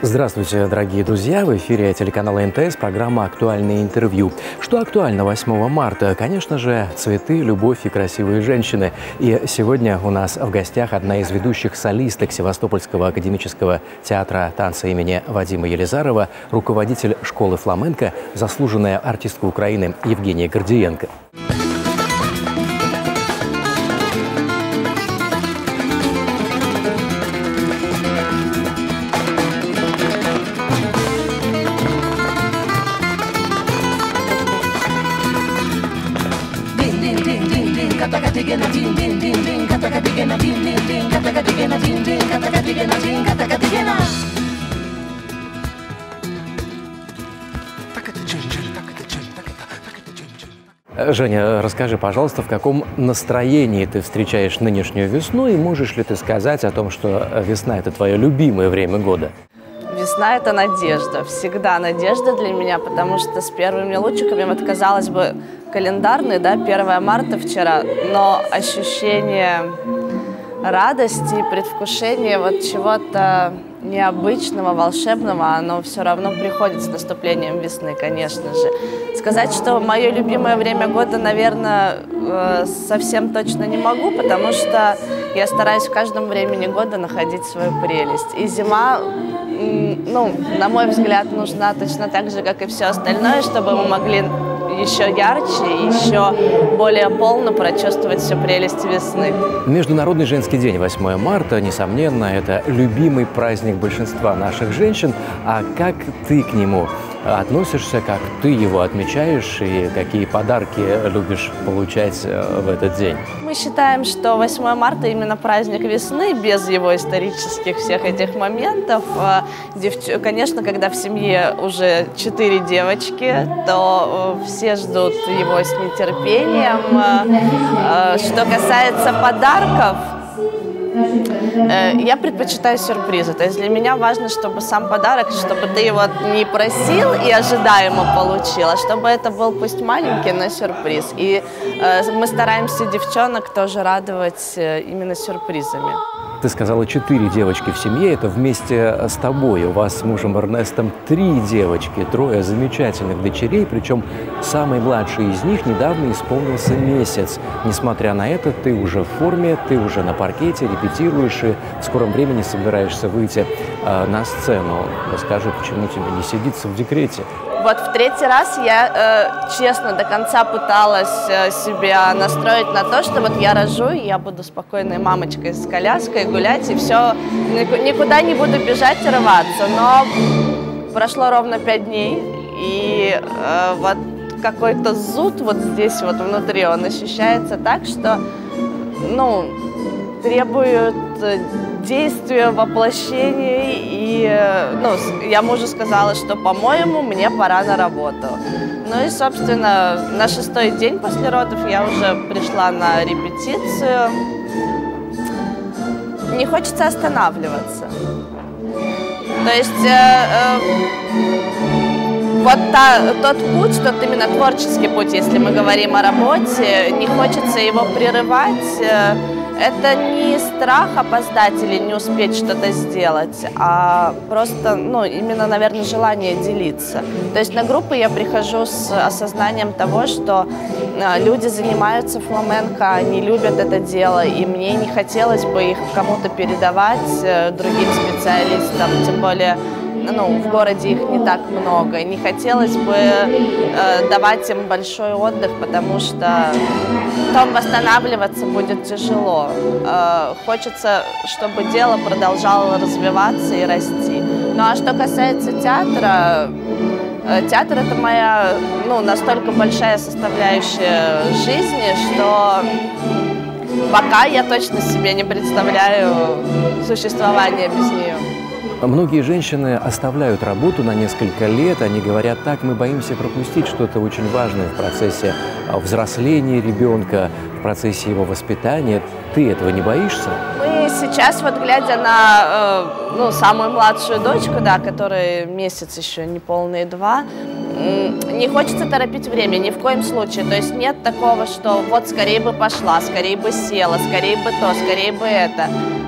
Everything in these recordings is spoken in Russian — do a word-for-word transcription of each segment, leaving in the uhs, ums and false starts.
Здравствуйте, дорогие друзья! В эфире телеканала эн тэ эс, программа «Актуальное интервью». Что актуально восьмого марта? Конечно же, цветы, любовь и красивые женщины. И сегодня у нас в гостях одна из ведущих солисток Севастопольского академического театра танца имени Вадима Елизарова, руководитель школы фламенко, заслуженная артистка Украины Евгения Гордиенко. Женя, расскажи, пожалуйста, в каком настроении ты встречаешь нынешнюю весну, и можешь ли ты сказать о том, что весна – это твое любимое время года? Весна – это надежда, всегда надежда для меня, потому что с первыми лучиками, вот казалось бы, календарный, да, первое марта вчера, но ощущение радости и предвкушения вот чего-то необычного, волшебного, оно все равно приходит с наступлением весны, конечно же. Сказать, что мое любимое время года, наверное, совсем точно не могу, потому что я стараюсь в каждом времени года находить свою прелесть. И зима, ну, на мой взгляд, нужна точно так же, как и все остальное, чтобы мы могли еще ярче, еще более полно прочувствовать всю прелесть весны. Международный женский день восьмое марта, несомненно, это любимый праздник большинства наших женщин. А как ты к нему относишься, как ты его отмечаешь и какие подарки любишь получать в этот день? Мы считаем, что восьмое марта именно праздник весны, без его исторических всех этих моментов. Девч... Конечно, когда в семье уже четыре девочки, то все ждут его с нетерпением. Что касается подарков, я предпочитаю сюрпризы. То есть для меня важно, чтобы сам подарок, чтобы ты его не просил и ожидаемо получил, а чтобы это был пусть маленький, но сюрприз. И э, мы стараемся девчонок тоже радовать именно сюрпризами. Ты сказала, четыре девочки в семье, это вместе с тобой. У вас с мужем Эрнестом три девочки, трое замечательных дочерей, причем самой младшей из них недавно исполнился месяц. Несмотря на это, ты уже в форме, ты уже на паркете, репетируешь и в скором времени собираешься выйти э, на сцену. Расскажи, почему тебе не сидится в декрете? Вот в третий раз я, э, честно, до конца пыталась э, себя настроить на то, что вот я рожу, и я буду спокойной мамочкой с коляской гулять, и все, никуда не буду бежать и рваться. Но прошло ровно пять дней, и э, вот какой-то зуд вот здесь вот внутри, он ощущается так, что, ну, требует действия, воплощения, и, ну, я мужу сказала, что, по-моему, мне пора на работу. Ну и, собственно, на шестой день после родов я уже пришла на репетицию. Не хочется останавливаться. То есть э, э, вот та, тот путь, тот именно творческий путь, если мы говорим о работе, не хочется его прерывать. Э, Это не страх опоздать или не успеть что-то сделать, а просто, ну, именно, наверное, желание делиться. То есть на группы я прихожу с осознанием того, что люди занимаются фламенко, они любят это дело, и мне не хотелось бы их кому-то передавать, другим специалистам, тем более, ну, в городе их не так много. И не хотелось бы э, давать им большой отдых, потому что потом восстанавливаться будет тяжело. Э, хочется, чтобы дело продолжало развиваться и расти. Ну а что касается театра, э, театр – это моя, ну, настолько большая составляющая жизни, что пока я точно себе не представляю существование без нее. Многие женщины оставляют работу на несколько лет, они говорят так, мы боимся пропустить что-то очень важное в процессе взросления ребенка, в процессе его воспитания. Ты этого не боишься? Мы сейчас, вот глядя на э, ну, самую младшую дочку, да, которой месяц еще не полные два, не хочется торопить время, ни в коем случае. То есть нет такого, что вот скорее бы пошла, скорее бы села, скорее бы то, скорее бы это.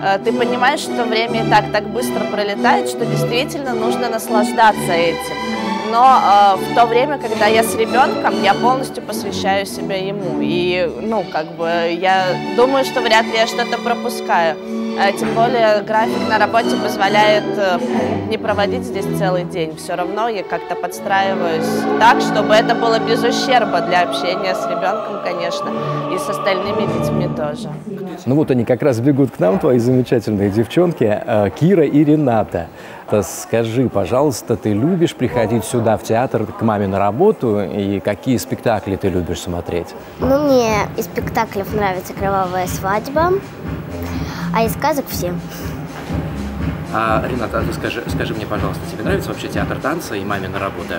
ты понимаешь, что время и так так быстро пролетает, что действительно нужно наслаждаться этим. Но э, в то время, когда я с ребенком, я полностью посвящаю себя ему. И, ну, как бы, я думаю, что вряд ли я что-то пропускаю. Э, тем более график на работе позволяет э, не проводить здесь целый день. Все равно я как-то подстраиваюсь так, чтобы это было без ущерба для общения с ребенком, конечно, и с остальными детьми тоже. Ну вот они как раз бегут к нам, твои замечательные девчонки, э, Кира и Рената. Скажи, пожалуйста, ты любишь приходить сюда, в театр, к маме на работу? И какие спектакли ты любишь смотреть? Ну, мне из спектаклей нравится «Кровавая свадьба», а из сказок все. А, Рената, а ты скажи, скажи мне, пожалуйста, тебе нравится вообще театр танца и мамина работа?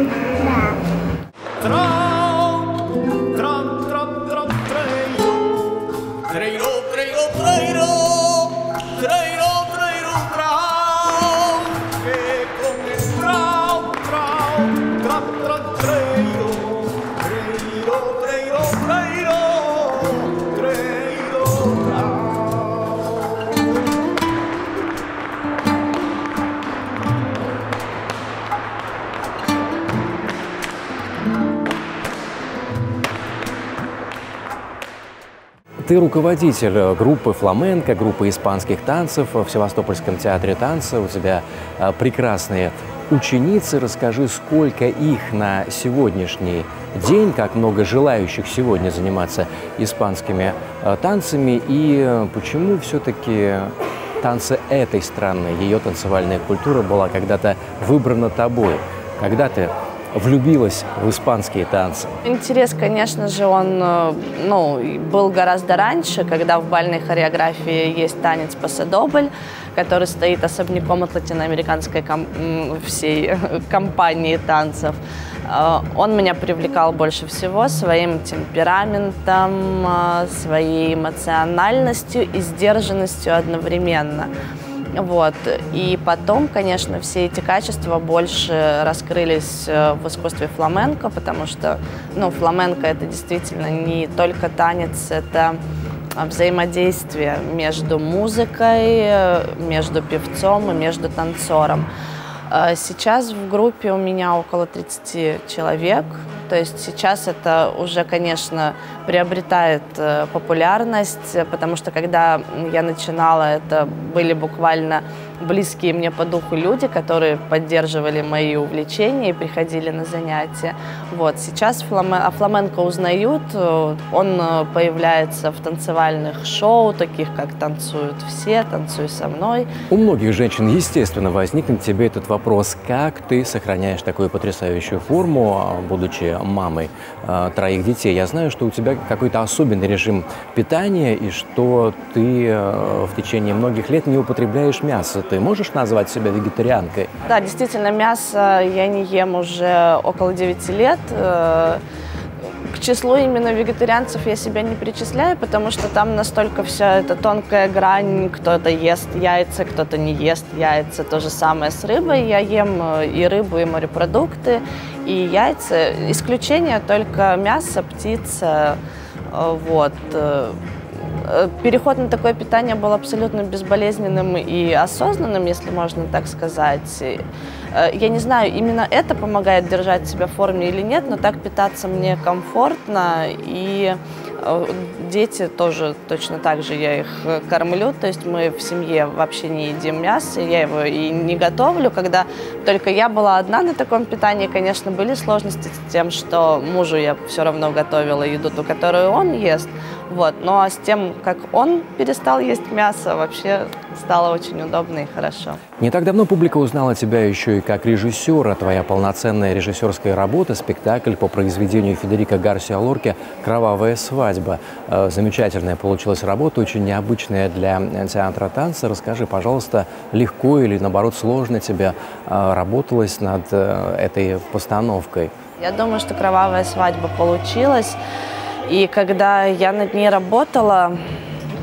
Да. Ты руководитель группы фламенко, группы испанских танцев в Севастопольском театре танца. У тебя прекрасные ученицы. Расскажи, сколько их на сегодняшний день, как много желающих сегодня заниматься испанскими танцами, и почему все-таки танцы этой страны, ее танцевальная культура была когда-то выбрана тобой, когда ты влюбилась в испанские танцы? Интерес, конечно же, он ну, был гораздо раньше, когда в бальной хореографии есть танец пасодобль, который стоит особняком от латиноамериканской ком всей компании танцев. Он меня привлекал больше всего своим темпераментом, своей эмоциональностью и сдержанностью одновременно. Вот. И потом, конечно, все эти качества больше раскрылись в искусстве фламенко, потому что ну, фламенко – это действительно не только танец, это взаимодействие между музыкой, между певцом и между танцором. Сейчас в группе у меня около тридцати человек, то есть сейчас это уже, конечно, приобретает популярность, потому что когда я начинала, это были буквально близкие мне по духу люди, которые поддерживали мои увлечения и приходили на занятия. Вот. Сейчас фламен... о фламенко узнают, он появляется в танцевальных шоу, таких как «Танцуют все», «Танцуй со мной». У многих женщин, естественно, возникнет тебе этот вопрос, как ты сохраняешь такую потрясающую форму, будучи мамой э, троих детей. Я знаю, что у тебя какой-то особенный режим питания и что ты э, в течение многих лет не употребляешь мясо. Ты можешь назвать себя вегетарианкой? Да, действительно, мясо я не ем уже около девяти лет. К числу именно вегетарианцев я себя не причисляю, потому что там настолько вся эта тонкая грань. Кто-то ест яйца, кто-то не ест яйца. То же самое с рыбой. Я ем и рыбу, и морепродукты, и яйца. Исключение только мясо, птица. Вот. Переход на такое питание был абсолютно безболезненным и осознанным, если можно так сказать. Я не знаю, именно это помогает держать себя в форме или нет, но так питаться мне комфортно, и дети тоже точно так же, я их кормлю, то есть мы в семье вообще не едим мясо, я его и не готовлю. Когда только я была одна на таком питании, конечно, были сложности с тем, что мужу я все равно готовила еду, ту, которую он ест. Вот. Ну а с тем, как он перестал есть мясо, вообще стало очень удобно и хорошо. Не так давно публика узнала тебя еще и как режиссера. Твоя полноценная режиссерская работа, спектакль по произведению Федерико Гарсиа Лорки «Кровавая свадьба». Замечательная получилась работа, очень необычная для театра танца. Расскажи, пожалуйста, легко или, наоборот, сложно тебе работалось над этой постановкой? Я думаю, что «Кровавая свадьба» получилась. И когда я над ней работала,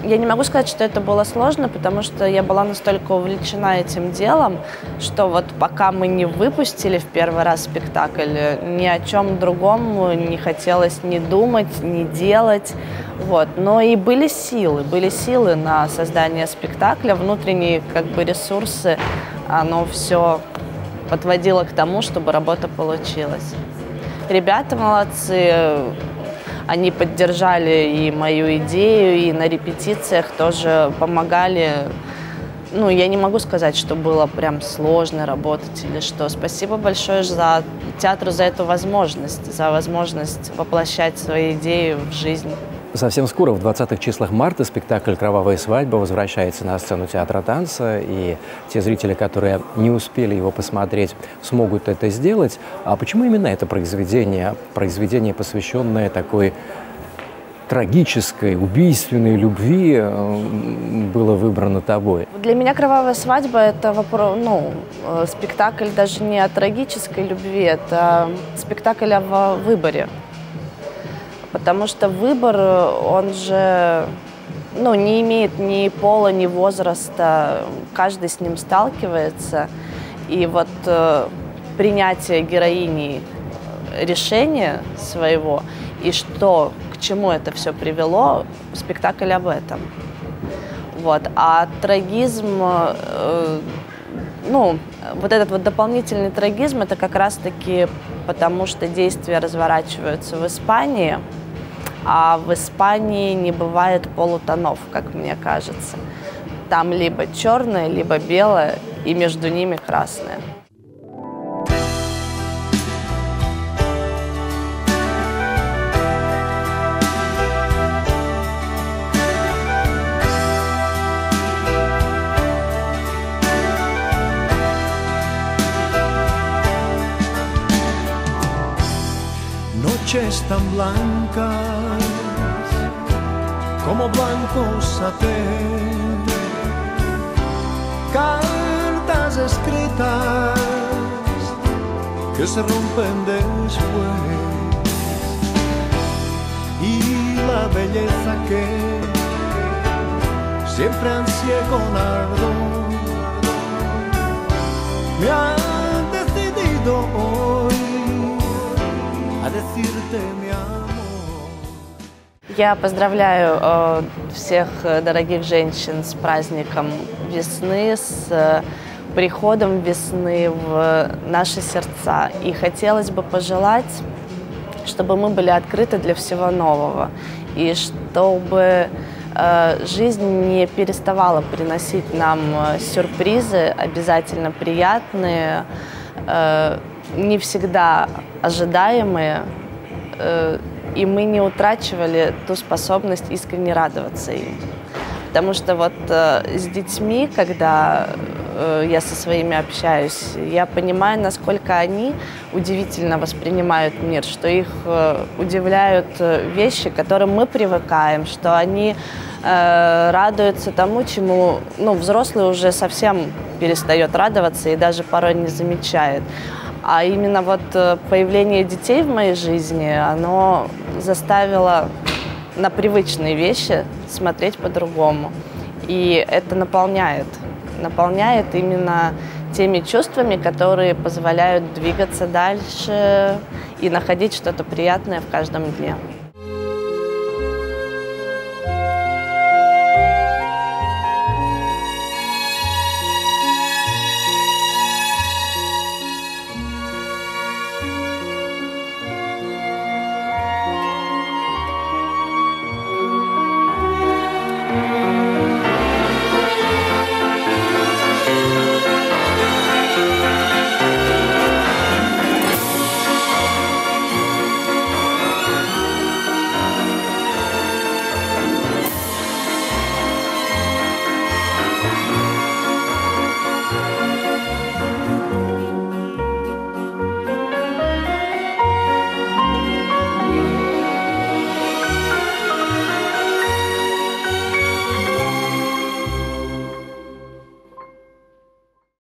Я не могу сказать, что это было сложно, потому что я была настолько увлечена этим делом, что вот пока мы не выпустили в первый раз спектакль, ни о чем другом не хотелось ни думать, ни делать. Вот. Но и были силы, были силы на создание спектакля, внутренние как бы ресурсы, оно все подводило к тому, чтобы работа получилась. Ребята молодцы. Они поддержали и мою идею, и на репетициях тоже помогали. Ну, я не могу сказать, что было прям сложно работать или что. Спасибо большое за театру за эту возможность, за возможность воплощать свои идеи в жизнь. Совсем скоро, в двадцатых числах марта, спектакль «Кровавая свадьба» возвращается на сцену театра танца, и те зрители, которые не успели его посмотреть, смогут это сделать. А почему именно это произведение, произведение, посвященное такой трагической, убийственной любви, было выбрано тобой? Для меня «Кровавая свадьба» — это вопрос, ну, спектакль даже не о трагической любви, это спектакль о выборе. Потому что выбор, он же, ну, не имеет ни пола, ни возраста, каждый с ним сталкивается. И вот э, принятие героини решения своего и что, к чему это все привело, спектакль об этом. Вот. А трагизм, э, ну, вот этот вот дополнительный трагизм, это как раз-таки потому, что действия разворачиваются в Испании, а в Испании не бывает полутонов, как мне кажется. Там либо черное, либо белое, и между ними красное. Noches tan blancas como blanco satén, cartas escritas que se rompen después, y la belleza que siempre ansié con ardor me ha decidido hoy a decirte mi amor. Я поздравляю э, всех дорогих женщин с праздником весны, с э, приходом весны в наши сердца. И хотелось бы пожелать, чтобы мы были открыты для всего нового, и чтобы э, жизнь не переставала приносить нам сюрпризы, обязательно приятные, э, не всегда ожидаемые, э, и мы не утрачивали ту способность искренне радоваться им. Потому что вот э, с детьми, когда э, я со своими общаюсь, я понимаю, насколько они удивительно воспринимают мир, что их э, удивляют вещи, к которым мы привыкаем, что они э, радуются тому, чему, ну, взрослый уже совсем перестает радоваться и даже порой не замечает. А именно вот появление детей в моей жизни, оно заставило на привычные вещи смотреть по-другому. И это наполняет, наполняет именно теми чувствами, которые позволяют двигаться дальше и находить что-то приятное в каждом дне.